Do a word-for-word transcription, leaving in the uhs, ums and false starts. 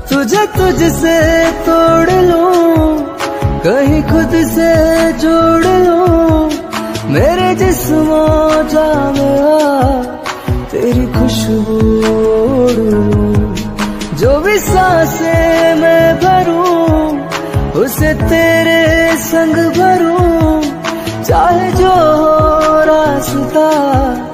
तुझे तुझसे तोड़ लूं, कहीं खुद से जोड़ लूं, मेरे जिस्मों जान तेरी खुशबू ओढ़ लूं। जो भी सांसें मैं भरूं, उसे तेरे संग भरूं, चाहे जो हो रास्ता